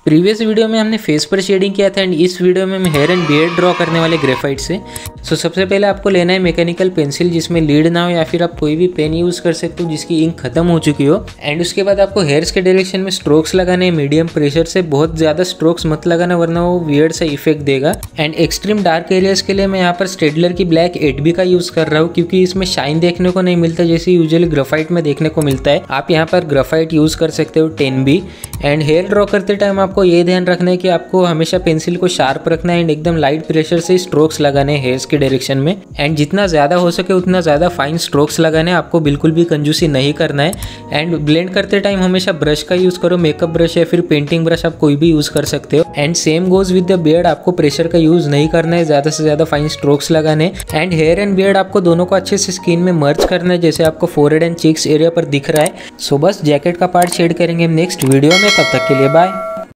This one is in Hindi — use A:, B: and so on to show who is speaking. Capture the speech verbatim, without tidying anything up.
A: प्रीवियस वीडियो में हमने फेस पर शेडिंग किया था एंड इस वीडियो में हम हेयर एंड बियर्ड ड्रॉ करने वाले ग्रेफाइट से। सो so, सबसे पहले आपको लेना है मैकेनिकल पेंसिल जिसमें लीड ना हो, या फिर आप कोई भी पेन यूज़ कर सकते हो जिसकी इंक खत्म हो चुकी हो। एंड उसके बाद आपको हेयर्स के डायरेक्शन में स्ट्रोक्स लगाने हैं मीडियम प्रेशर से, बहुत ज़्यादा स्ट्रोक्स मत लगाना वरना वो वियर्ड सा इफेक्ट देगा। एंड एक्सट्रीम डार्क एरियाज के लिए मैं यहाँ पर स्टेडलर की ब्लैक एट बी का यूज़ कर रहा हूँ क्योंकि इसमें शाइन देखने को नहीं मिलता जैसे यूजुअली ग्रेफाइट में देखने को मिलता है। आप यहाँ पर ग्रेफाइट यूज़ कर सकते हो ten B. And hair draw करते टाइम आपको ये ध्यान रखना है कि आपको हमेशा पेंसिल को शार्प रखना है एंड एकदम लाइट प्रेशर से स्ट्रोक्स लगाने हैं हेयर्स के डायरेक्शन में। एंड जितना ज़्यादा हो सके उतना ज़्यादा फाइन स्ट्रोक्स लगाने हैं, आपको बिल्कुल भी कंजूसी नहीं करना है। एंड ब्लेंड करते टाइम हमेशा ब्रश का यूज़ करो, मेकअप ब्रश या फिर पेंटिंग ब्रश आप कोई भी यूज़ कर सकते हो। And same goes with the beard, आपको प्रेशर का यूज़ नहीं करना है, ज़्यादा से ज़्यादा फाइन स्ट्रोक्स लगाने। एंड हेयर एंड बियर्ड आपको दोनों को अच्छे से स्किन में मर्ज करना है जैसे आपको फोरहेड एंड चीक्स एरिया पर दिख रहा है। सो बस जैकेट का पार्ट शेड करेंगे हम नेक्स्ट वीडियो में, तब तक के लिए बाय।